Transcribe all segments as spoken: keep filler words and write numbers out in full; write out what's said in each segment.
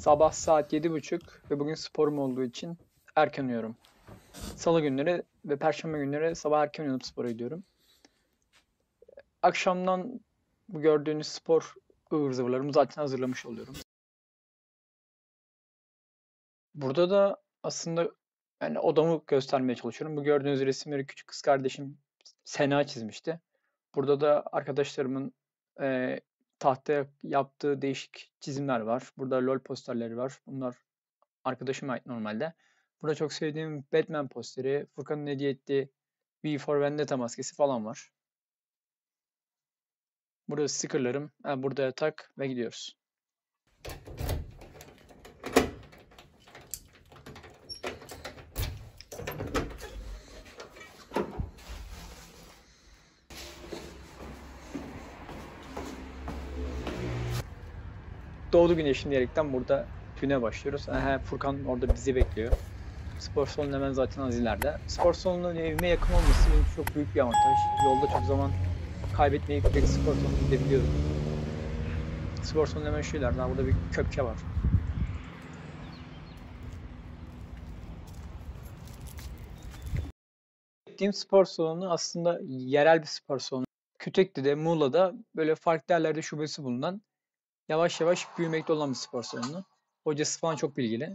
Sabah saat yedi buçuk ve bugün sporum olduğu için erken uyuyorum. Salı günleri ve perşembe günleri sabah erken uyanıp spora gidiyorum. Akşamdan bu gördüğünüz spor ıvır zıvırlarımı zaten hazırlamış oluyorum. Burada da aslında yani odamı göstermeye çalışıyorum. Bu gördüğünüz resimleri küçük kız kardeşim Sena çizmişti. Burada da arkadaşlarımın eee, tahtaya yaptığı değişik çizimler var. Burada LOL posterleri var. Bunlar arkadaşıma ait normalde. Burada çok sevdiğim Batman posteri, Furkan'ın hediye ettiği V for Vendetta maskesi falan var. Burada stickerlarım. Ha, burada yatak ve gidiyoruz. Doğdu güneşin diyerekten burada güne başlıyoruz. Aha, Furkan orada bizi bekliyor. Spor salonu hemen zaten az ileride. Spor salonunun evime yakın olması benim için çok büyük bir avantaj. Yolda çok zaman kaybetmeyip direkt spor salonuna gidebiliyorum. Spor salonu hemen şu ileride. Burada bir köpke var. Gittiğim spor salonu aslında yerel bir spor salonu. Kütükli'de, Muğla'da böyle farklı yerlerde şubesi bulunan yavaş yavaş büyümekte olan bir spor salonu. Hocası falan çok bilgili.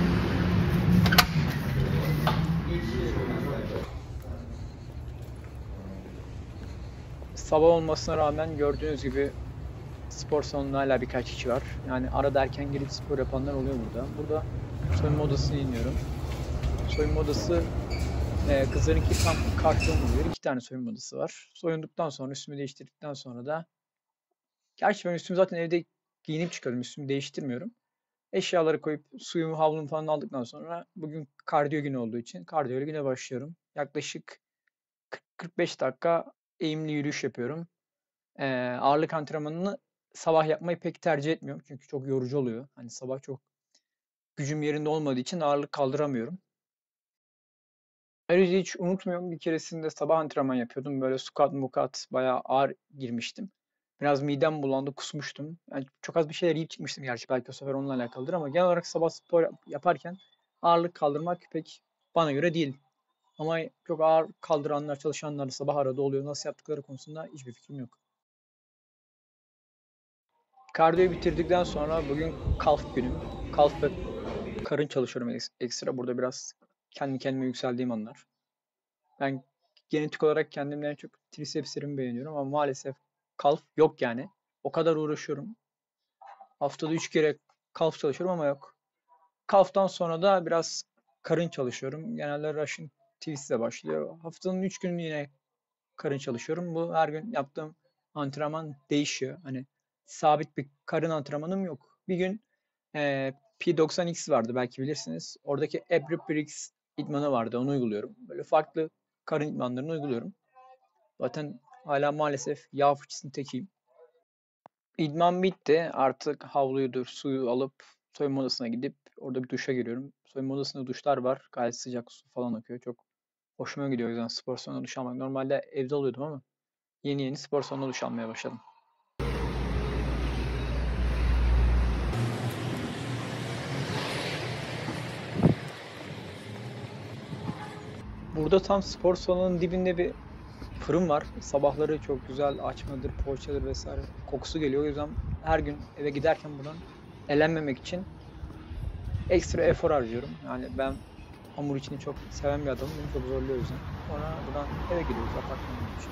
Sabah olmasına rağmen gördüğünüz gibi spor salonunda hala birkaç kişi var. Yani arada erken girip spor yapanlar oluyor burada. Burada soyunma odasına iniyorum. Soyunma odası e, kızlarınki tam karşılığında oluyor. İki tane soyunma odası var. Soyunduktan sonra üstümü değiştirdikten sonra da gerçi ben üstümü zaten evde giyinip çıkıyorum. Üstümü değiştirmiyorum. Eşyaları koyup suyumu, havlumu falan aldıktan sonra bugün kardiyo günü olduğu için kardiyo güne başlıyorum. Yaklaşık kırk kırk beş dakika eğimli yürüyüş yapıyorum. Ee, ağırlık antrenmanını sabah yapmayı pek tercih etmiyorum. Çünkü çok yorucu oluyor. Hani sabah çok gücüm yerinde olmadığı için ağırlık kaldıramıyorum. Ayrıca hiç unutmuyorum bir keresinde sabah antrenman yapıyordum. Böyle squat mukat bayağı ağır girmiştim. Biraz midem bulandı, kusmuştum. Yani çok az bir şeyler yiyip çıkmıştım gerçi. Belki o sefer onunla alakalıdır ama genel olarak sabah spor yaparken ağırlık kaldırmak pek bana göre değil. Ama çok ağır kaldıranlar, çalışanlar sabah arada oluyor. Nasıl yaptıkları konusunda hiçbir fikrim yok. Kardiyoyu bitirdikten sonra bugün kalf günüm. Kalf ve karın çalışıyorum ekstra. Burada biraz kendi kendime yükseldiğim anlar. Ben genetik olarak kendimden çok trisepslerimi beğeniyorum ama maalesef kalf yok yani. O kadar uğraşıyorum. Haftada üç kere kalf çalışıyorum ama yok. Kalftan sonra da biraz karın çalışıyorum. Genelde Russian twist ile başlıyor. Haftanın üç günü yine karın çalışıyorum. Bu her gün yaptığım antrenman değişiyor. Hani sabit bir karın antrenmanım yok. Bir gün e, P doksan X vardı belki bilirsiniz. Oradaki Aerobricks idmanı vardı. Onu uyguluyorum. Böyle farklı karın idmanlarını uyguluyorum. Zaten hala maalesef yağ fıçısının tekiyim. İdman bitti. Artık havluyudur, suyu alıp soyunma odasına gidip orada bir duşa giriyorum. Soyunma odasında duşlar var. Gayet sıcak su falan akıyor. Çok hoşuma gidiyor o yüzden spor salonunda duş almak. Normalde evde oluyordum ama yeni yeni spor salonunda duş almaya başladım. Burada tam spor salonunun dibinde bir fırın var. Sabahları çok güzel açmadır, poğaçadır vesaire kokusu geliyor. O yüzden her gün eve giderken buradan elenmemek için ekstra efor harcıyorum. Yani ben hamur işini çok seven bir adamım. Beni çok zorluyor o yüzden. Sonra buradan eve gidiyoruz apartmanın için.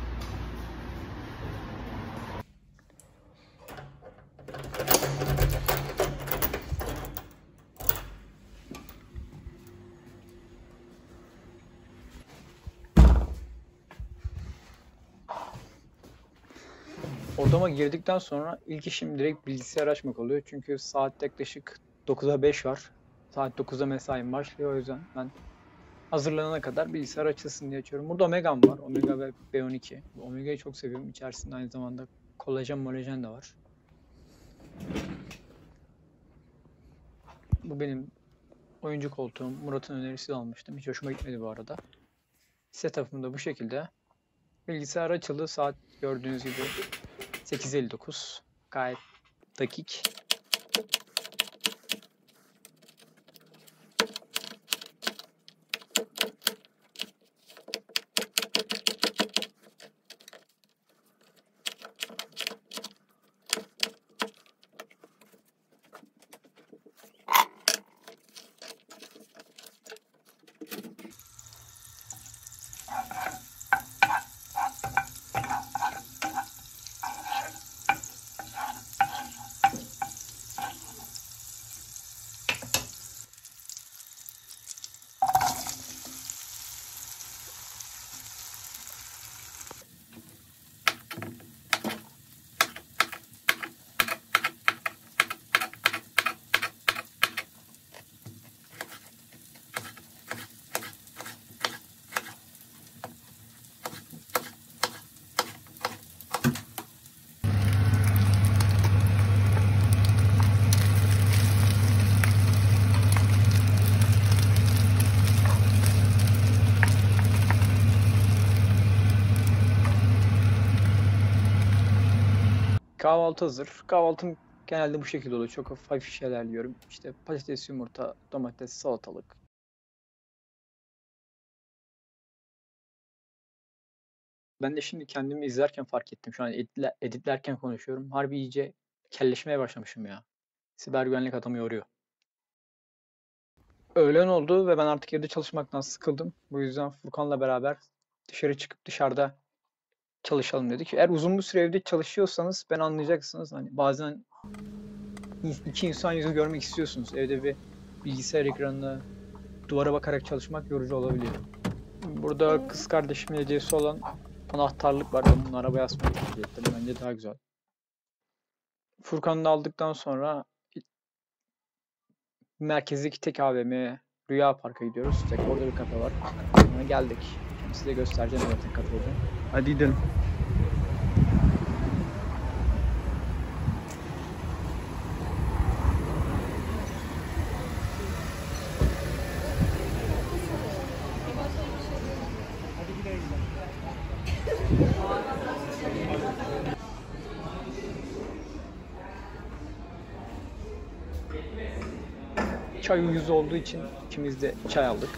Odama girdikten sonra ilk işim direkt bilgisayar açmak oluyor. Çünkü saat yaklaşık dokuza beş var. Saat dokuzda mesaim başlıyor o yüzden ben hazırlanana kadar bilgisayar açılsın diye açıyorum. Burada Omega'm var. Omega ve B on iki. Bu Omega'yı çok seviyorum. İçerisinde aynı zamanda kolajen molajen de var. Bu benim oyuncu koltuğum. Murat'ın önerisiyle almıştım. Hiç hoşuma gitmedi bu arada. Setup'ım da bu şekilde. Bilgisayar açıldı. Saat gördüğünüz gibi sekiz elli dokuz. Gayet dakik. Kahvaltı hazır. Kahvaltım genelde bu şekilde oluyor. Çok hafif hafif şeyler yiyorum. İşte patates, yumurta, domates, salatalık. Ben de şimdi kendimi izlerken fark ettim. Şu an editle- editlerken konuşuyorum. Harbi iyice kelleşmeye başlamışım ya. Siber güvenlik adamı yoruyor. Öğlen oldu ve ben artık evde çalışmaktan sıkıldım. Bu yüzden Furkan'la beraber dışarı çıkıp dışarıda çalışalım dedik. Eğer uzun bir süre evde çalışıyorsanız ben anlayacaksınız. Hani bazen iki insan yüzü görmek istiyorsunuz. Evde bir bilgisayar ekranına duvara bakarak çalışmak yorucu olabiliyor. Burada kız kardeşimin hediyesi olan anahtarlık var. Ben bunu arabaya asmayı tercih ettim. Bence daha güzel. Furkan'ı da aldıktan sonra merkezdeki tek A V M'ye Rüya Park'a gidiyoruz. Tek orada bir kafe var. Sonra geldik. Şimdi size göstereceğim zaten kafede. Hadi gidelim. Çay ucuz olduğu için ikimiz de çay aldık.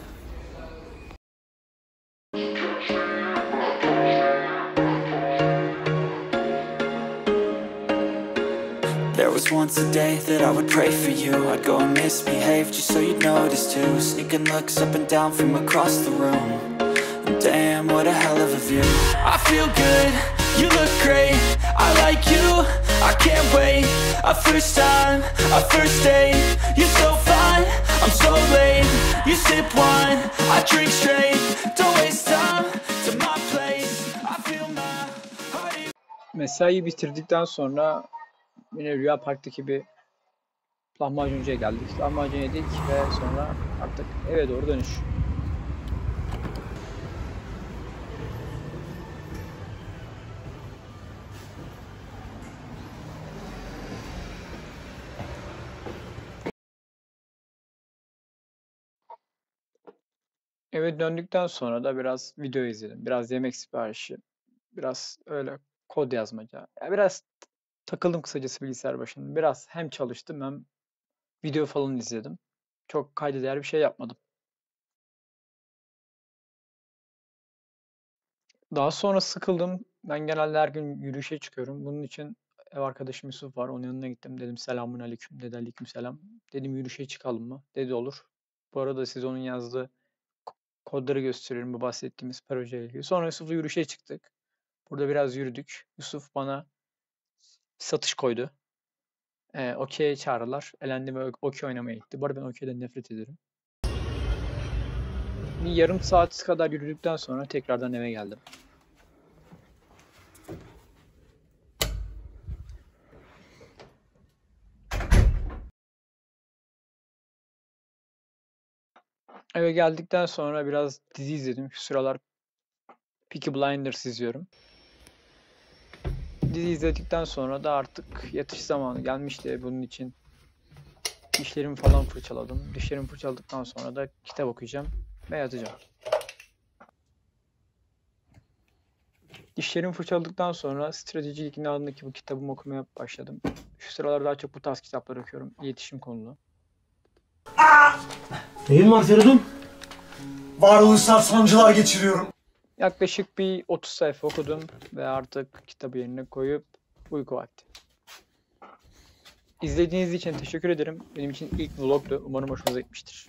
There was once a day that I would pray for you. I'd go and misbehave just so you'd notice too. Sneaking looks up and down from across the room. And damn, what a hell of a view. I feel good, you look great. I like you, I can't wait. A first time, a first date. You're so fine, I'm so late. You sip wine, I drink straight. Don't waste time to my place. I feel my heart. Mesaiyi bitirdikten sonra yine Rüya Park'taki bir lahmacuncuya geldik. Lahmacun yedik ve sonra artık eve doğru dönüş. Eve döndükten sonra da biraz video izledim. Biraz yemek siparişi. Biraz öyle kod yazmaca. Ya biraz takıldım kısacası bilgisayar başında. Biraz hem çalıştım hem video falan izledim. Çok kayda değer bir şey yapmadım. Daha sonra sıkıldım. Ben genelde her gün yürüyüşe çıkıyorum. Bunun için ev arkadaşım Yusuf var. Onun yanına gittim. Dedim selamun aleyküm. Dedi aleyküm selam. Dedim yürüyüşe çıkalım mı? Dedi olur. Bu arada size onun yazdığı k- kodları gösteriyorum bu bahsettiğimiz projeyle ilgili. Sonra Yusuf'la yürüyüşe çıktık. Burada biraz yürüdük. Yusuf bana satış koydu. Ee, okey'e çağırdılar. Elendim ve okey oynamaya gitti. Bu arada ben okey'den nefret ederim. Bir yarım saat kadar yürüdükten sonra tekrardan eve geldim. Eve geldikten sonra biraz dizi izledim. Şu sıralar Peaky Blinders izliyorum. Dizi izledikten sonra da artık yatış zamanı gelmişti. Bunun için dişlerimi falan fırçaladım. Dişlerimi fırçaladıktan sonra da kitap okuyacağım ve yatacağım. Dişlerimi fırçaladıktan sonra Strateji Ligi'nin adındaki bu kitabımı okumaya başladım. Şu sıralar daha çok bu tarz kitaplar okuyorum. İletişim konulu. Neyin var Feridun? Varoluşsal sancılar geçiriyorum. Yaklaşık bir otuz sayfa okudum ve artık kitabı yerine koyup uyku vakti. İzlediğiniz için teşekkür ederim. Benim için ilk vlogdu. Umarım hoşunuza gitmiştir.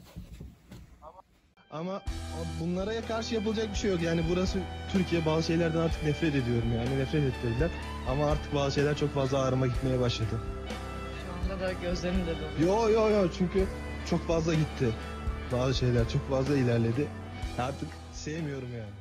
Ama bunlara karşı yapılacak bir şey yok. Yani burası Türkiye, bazı şeylerden artık nefret ediyorum yani. Nefret ettirdiler. Ama artık bazı şeyler çok fazla ağrıma gitmeye başladı. Şu anda da gözlerim de dolu. Yo yo yo çünkü çok fazla gitti. Bazı şeyler çok fazla ilerledi. Artık sevmiyorum yani.